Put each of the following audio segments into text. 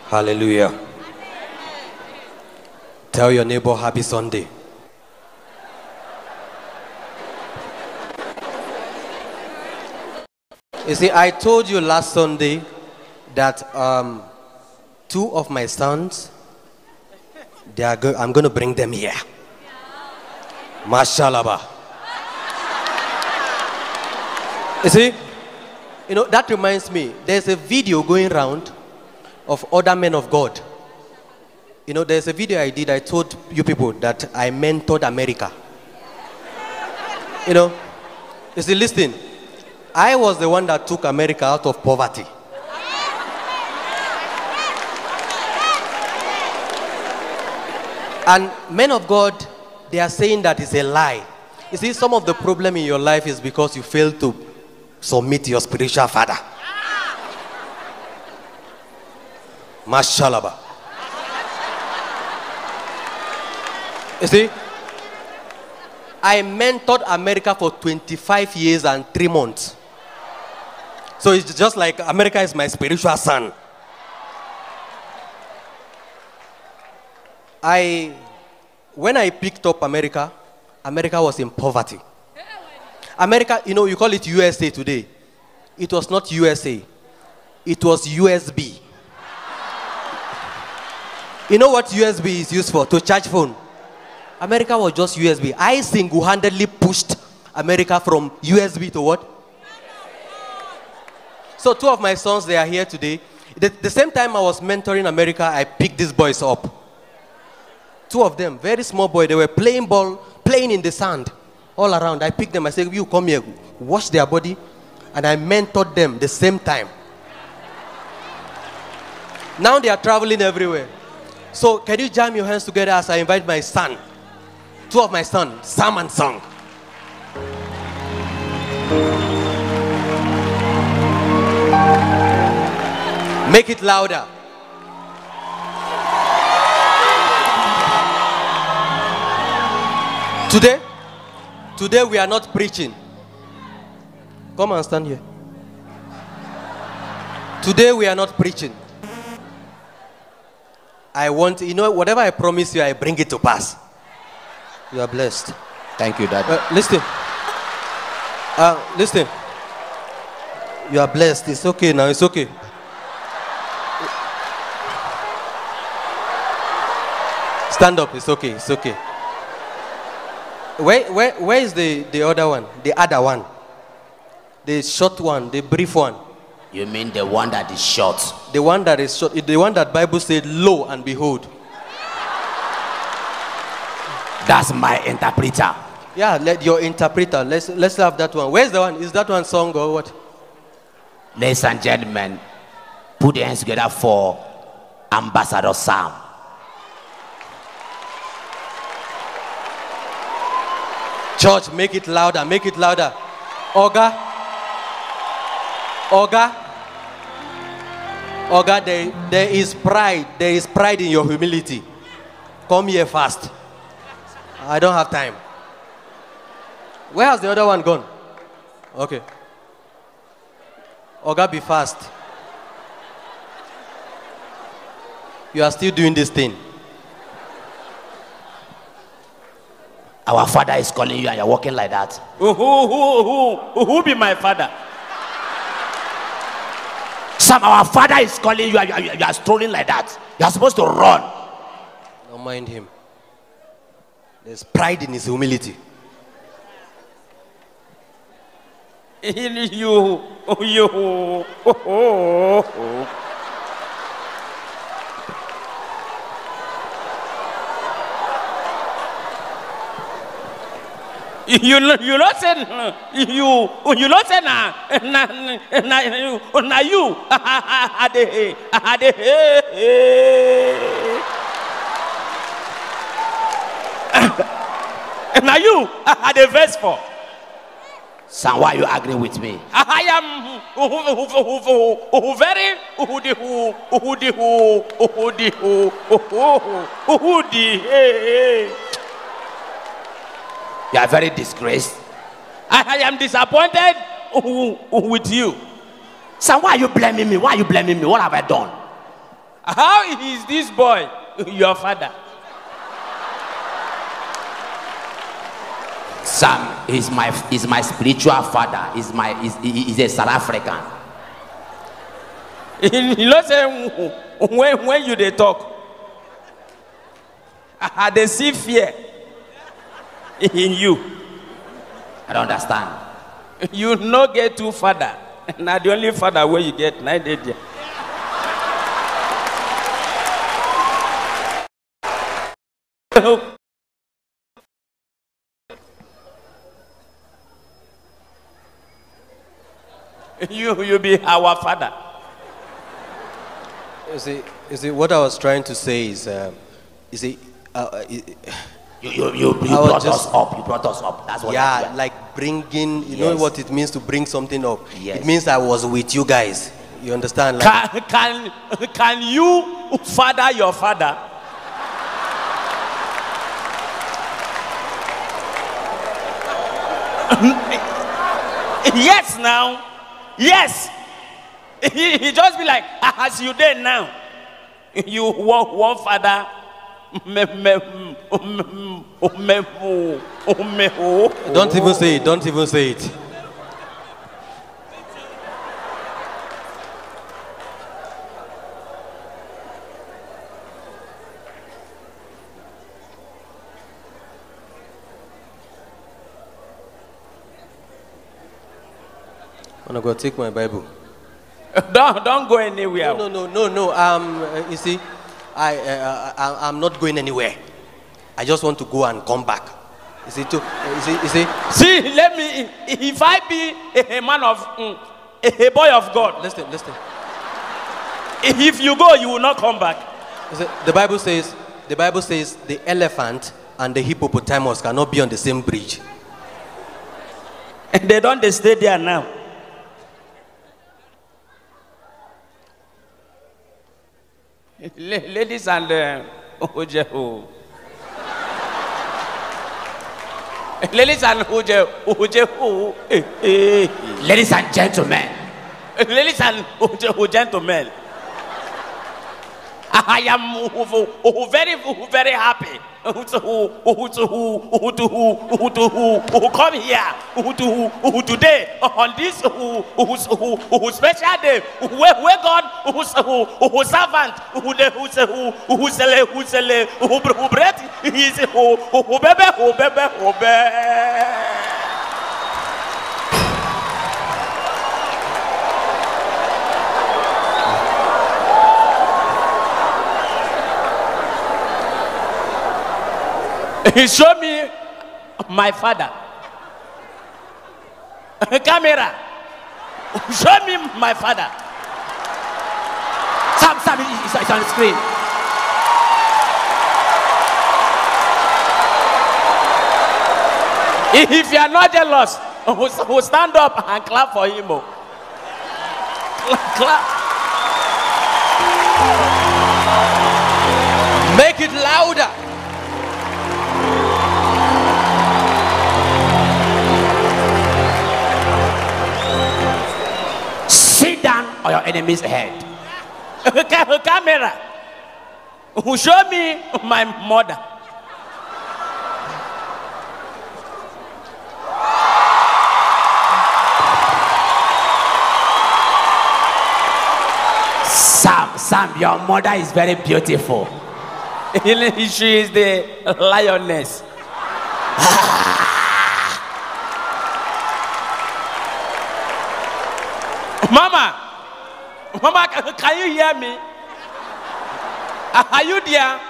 Hallelujah. Tell your neighbor happy Sunday. You see, I told you last Sunday that two of my sons, I'm going to bring them here. Mashallah. You see, that reminds me, there's a video going around of other men of God. There's a video I did, I told you people that I mentored America. You see, listen, I was the one that took America out of poverty. And men of God, they are saying that it's a lie. You see, some of the problem in your life is because you failed to submit to your spiritual father. Mashallah. You see, I mentored America for 25 years and 3 months. So it's just like America is my spiritual son. When I picked up America, America was in poverty. America, you call it USA today. It was not USA. It was USB. You know what USB is used for? To charge phone. America was just USB. I single-handedly pushed America from USB to what? So 2 of my sons, they are here today. The same time I was mentoring America, I picked these boys up. 2 of them, very small boy, they were playing ball, playing in the sand, all around. I picked them, I said, you come here, wash their body, and I mentored them the same time. Now they are traveling everywhere. So can you jam your hands together as I invite my son, 2 of my sons, Sam and Song. Make it louder. Today we are not preaching. Come and stand here. Today we are not preaching. I want, whatever I promise you, I bring it to pass. You are blessed. Thank you, Daddy. Listen. Listen. You are blessed. It's okay now. It's okay. Stand up. It's okay. It's okay. Where is the other one? The other one? The short one, the brief one. You mean the one that is short? The one that is short. The one that Bible said, lo and behold. That's my interpreter. Yeah, let your interpreter. Let's have that one. Where's the one? Is that one song or what? Ladies and gentlemen, put your hands together for Ambassador Sam. Church, make it louder, make it louder. Oga, there is pride. There is pride in your humility. Come here fast. I don't have time. Where has the other one gone? Okay. Oga, be fast. You are still doing this thing. Our father is calling you and you're walking like that. Who be my father? Sam, our father is calling you and you are strolling like that. You are supposed to run. Don't mind him. There's pride in his humility. You not say na you now you are the verse for. Sam, why are you arguing with me? I am very You are very disgraced. I am disappointed with you. Sam, why are you blaming me? Why are you blaming me? What have I done? How is this boy your father? Sam is my spiritual father. He's a South African. You know, say when you they talk, they see fear in you. I don't understand. You no get two father. Now the only father where you get 9 days. You be our father. You see, what I was trying to say is, You brought us up. You brought us up. That's what. yeah, like bringing, you know Yes. what it means to bring something up. Yes. It means I was with you guys. You understand? Like, Can you father your father? Yes, now. Yes. He just be like, as you did now. You want one father. don't even say it. Don't even say it. I'm gonna go take my Bible. Don't go anywhere. No. You see, I'm not going anywhere. I just want to go and come back. You see, See, let me. If I be a man of, a boy of God, listen. if you go, you will not come back. You see, the Bible says the elephant and the hippopotamus cannot be on the same bridge. And they stay there now. Ladies and ladies and Ladies and gentlemen, ladies and gentlemen, I am very happy to come here today on this special day where God who servant who breath his baby. He showed me my father. Camera. Show me my father. Sam, it's on the screen. If you are not jealous, who stand up and clap for him. Clap. Make it louder. Sit down on your enemy's head. Camera. Who showed me my mother. Sam, your mother is very beautiful. She is the lioness. Mama, can you hear me? Are you there?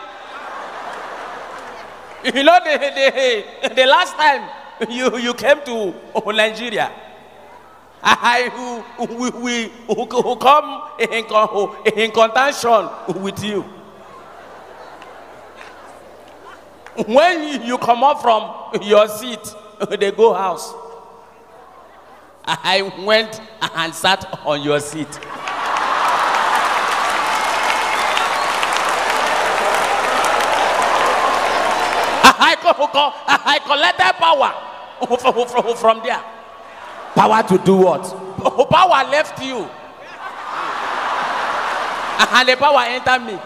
You know the last time you came to Nigeria, we come in contention with you. When you come up from your seat, they go house. I went and sat on your seat. I collected power from there. Power to do what? Power left you. And the power enter me.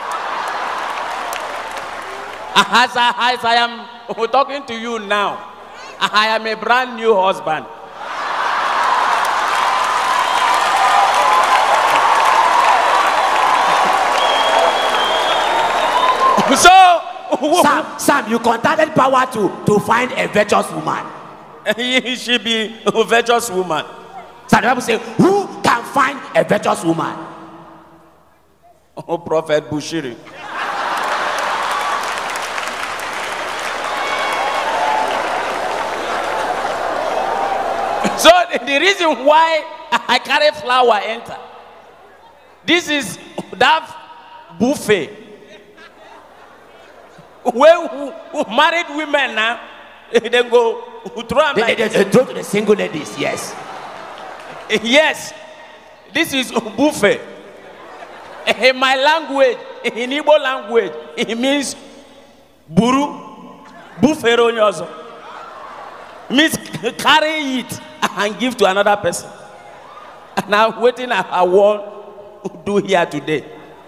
As I am talking to you now, I am a brand new husband. So, Sam, you contacted power to find a virtuous woman. He should be a virtuous woman. So the Bible says, who can find a virtuous woman? Oh, Prophet Bushiri. So the reason why I carry flower enter, this is that buffet where married women now they go throw them like they throw to the single ladies. Yes. Yes, this is buffet. In my language, in Igbo language, it means buru, buffet onyozo. Means carry it and give to another person. And I'm waiting at I want to do here today.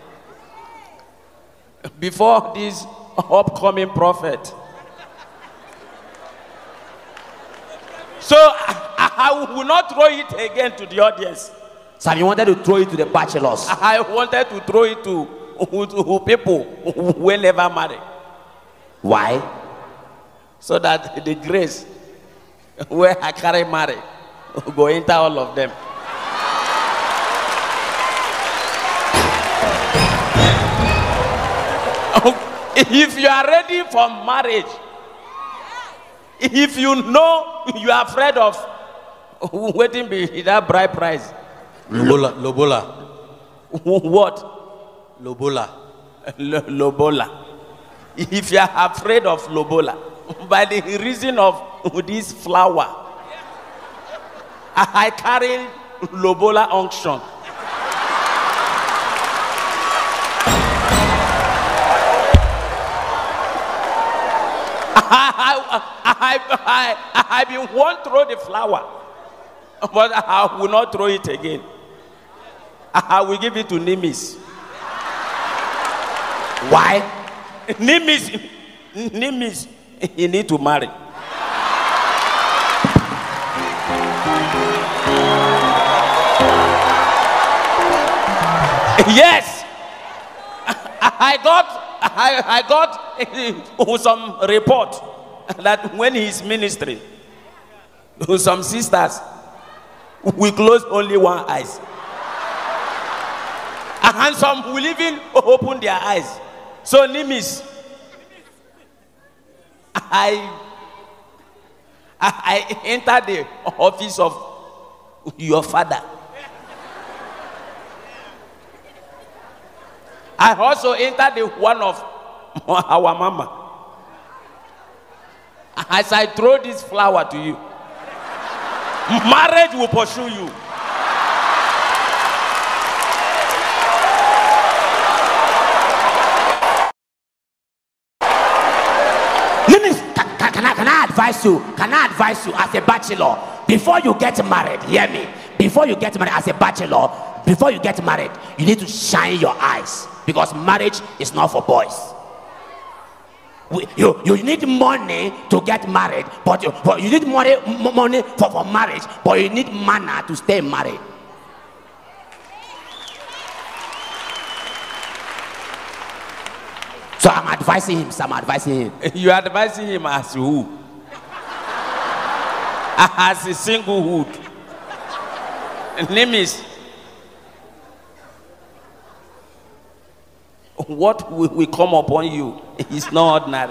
Before this upcoming prophet. So I will not throw it again to the audience. So you wanted to throw it to the bachelors. I wanted to throw it to people who never marry. Why? So that the grace where I carry marry go enter all of them. If you are ready for marriage, if you know you are afraid of waiting be that bride price. Lobola. What? Lobola. Lobola. If you are afraid of Lobola, by the reason of this flower, I carry Lobola unction. I been want to throw the flower, but I will not throw it again. I will give it to Nimis. Why? Nimis, he need to marry. Yes, I got some report that when he's ministering, some sisters will close only one eyes, and some will even open their eyes. So Nimis, I entered the office of your father. I also entered the one of our mama. As I throw this flower to you, marriage will pursue you. Can I advise you? Can I advise you as a bachelor, before you get married, hear me, before you get married as a bachelor, before you get married, you need to shine your eyes, because marriage is not for boys. You need money to get married, but you need money for marriage, but you need manna to stay married. So I'm advising him. You are advising him as who? As a singlehood. Name is what will come upon you is not ordinary.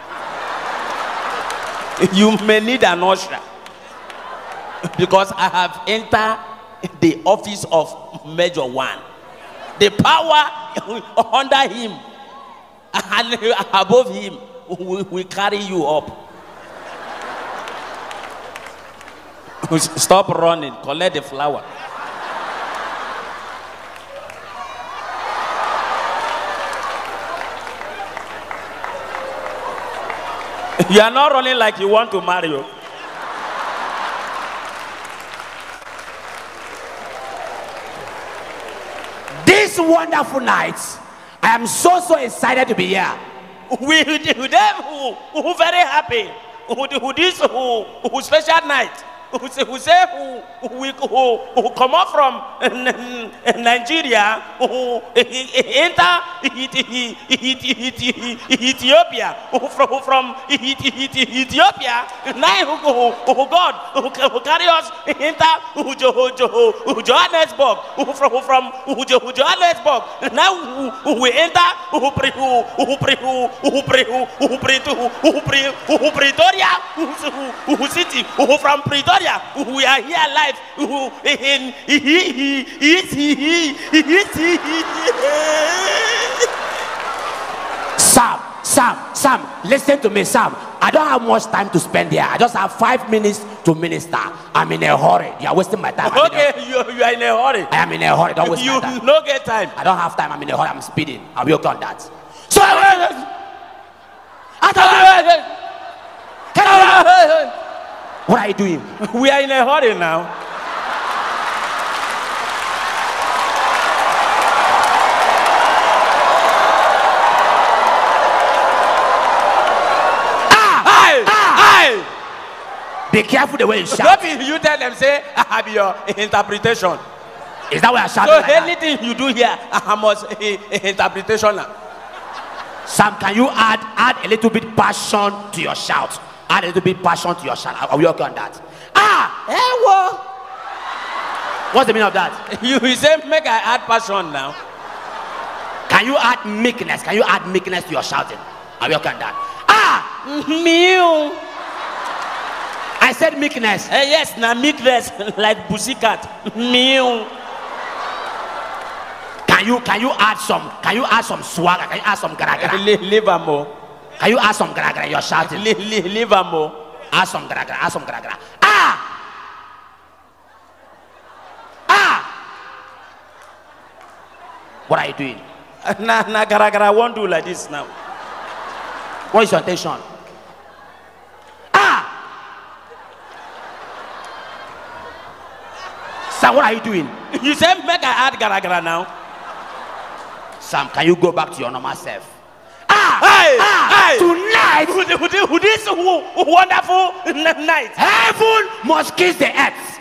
You may need an usher, because I have entered the office of Major One. The power under him and above him will carry you up. Stop running, collect the flower. You are not running like you want to marry you. This this wonderful night, I am so excited to be here. We them who very happy. Who this who special night. Who come up from Nigeria, who enter Ethiopia, from Ethiopia, now who God who carry us enter Johannesburg, from Johannesburg, now we enter Pretoria, who city, from Pretoria. We are here live in Sam, listen to me, Sam. I don't have much time to spend here. I just have 5 minutes to minister. I'm in a hurry. You are wasting my time. Okay, you are in a hurry. I am in a hurry. Don't waste my time. You no get time. I don't have time. I'm in a hurry. I'm speeding. I'll be okay on that. So, what are you doing? We are in a hurry now. Be careful the way you shout. You tell them, say, I have your interpretation. Is that what I shout? So like anything that you do here, I must interpretation. Sam, can you add a little bit passion to your shout? Add a little bit passion to your shout. Are we okay on that? What's the meaning of that? You say, make I add passion now. Can you add meekness? Can you add meekness to your shouting? Are we okay on that? Mew. I said meekness. Yes, now meekness like pussycat. Mew. Can you add some swagger? Can you add some gara-gara? Leave a more. Can you add some gara-gara? You're shouting. Leave a more. Add some gara-gara. Add some gara-gara. What are you doing? Nah, gara-gara won't do like this now. What is your intention? Sam, what are you doing? You said make I add gara-gara now. Sam, can you go back to your normal self? Hey! Tonight, who this wonderful night? Heaven must kiss the earth.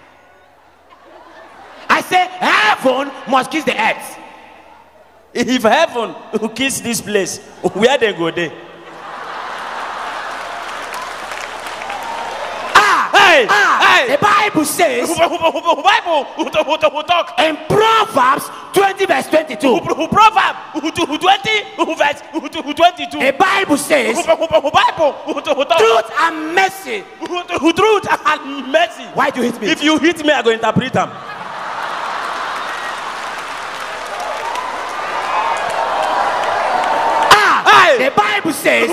I say heaven must kiss the earth. If heaven will kiss this place, where they go there? The Bible says in Proverbs 20 verse 22. Proverbs 20 verse 22. The Bible says truth and mercy. Truth and mercy. Why do you hit me? If you hit me, I go interpret them. The Bible says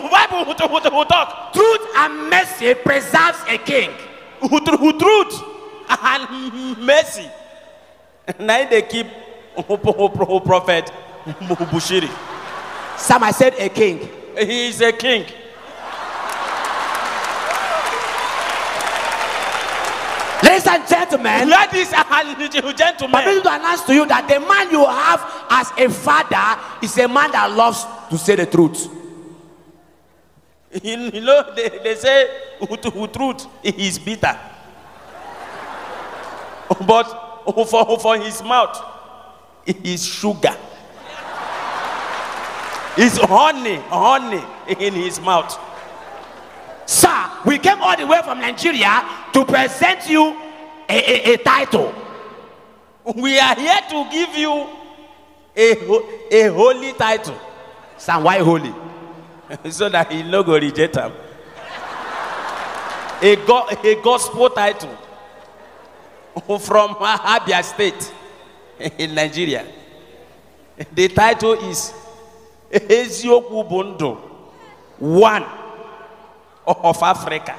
truth and mercy preserves a king. Truth and mercy. Now they keep Prophet Bushiri. Sam, I said a king. He is a king. Ladies and gentlemen, ladies and gentlemen, I'm going to announce to you that the man you have as a father is a man that loves to say the truth. You know, they say truth is bitter, but for his mouth it is sugar. It's honey in his mouth. Sir, we came all the way from Nigeria to present you a title. We are here to give you a holy title. Sir, why holy? So that he no go reject him. A gospel title from Abia State in Nigeria. The title is Ezioku Bondo, one of Africa.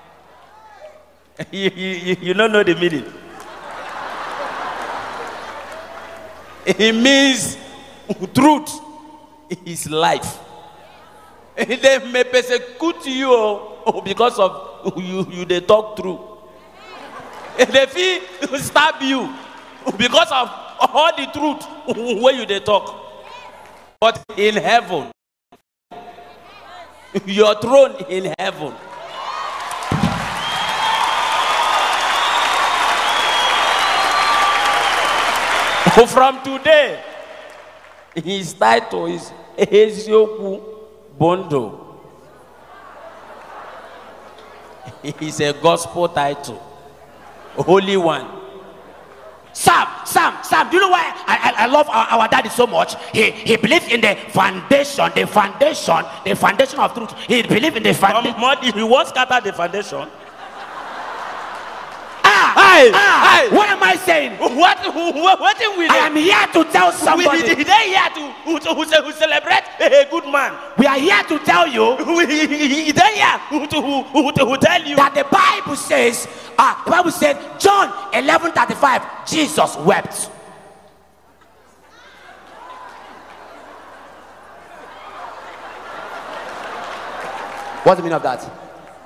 You don't know the meaning. It means truth is life. They may persecute you because of you they talk true. They feel stab you because all the truth where you they talk. But in heaven, your throne in heaven. From today, his title is Ezioku Bondo. It's a gospel title. Holy One. Sam, do you know why I love our daddy so much? He believes in the foundation of truth. He believes in the foundation. He won't scatter the foundation. What am I saying? What will I am here to tell somebody. They here to celebrate a good man. We are here to tell you. They here to tell you that the Bible says, the Bible said, John 11:35, Jesus wept. What's the meaning of that?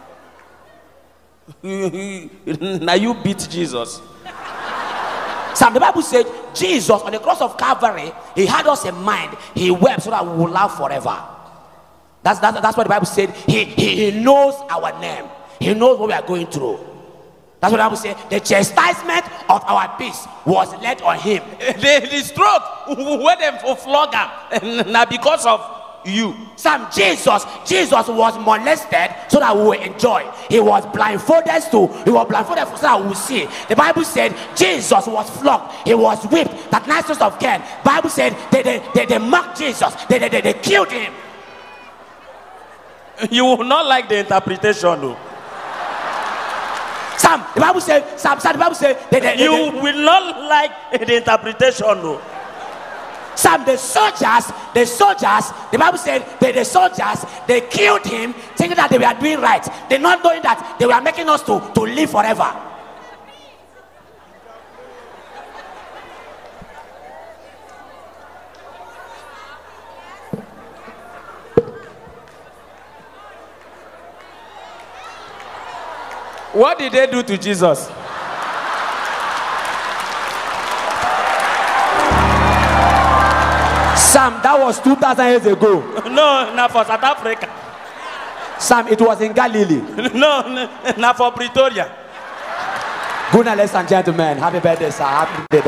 Now you beat Jesus. Sam, the Bible said Jesus on the cross of Calvary, he had us in mind. He wept so that we will live forever. That's what the Bible said. He knows our name. He knows what we are going through. That's what the Bible said. The chastisement of our peace was laid on him. The stroke where them for flog him. Now because of you. Sam, Jesus was molested so that we will enjoy. He was blindfolded so that we will see. The Bible said Jesus was flogged. He was whipped. That niceness of Cain. Bible said they mocked Jesus. They killed him. You will not like the interpretation though. Sam, the Bible said you will not like the interpretation though. Sam, the soldiers, the Bible said the soldiers, they killed him thinking that they were doing right. They not knowing that they were making us to live forever. What did they do to Jesus? Sam, that was 2,000 years ago. No, not for South Africa. Sam, it was in Galilee. No, not for Pretoria. Good night, ladies and gentlemen. Happy birthday, sir. Happy birthday.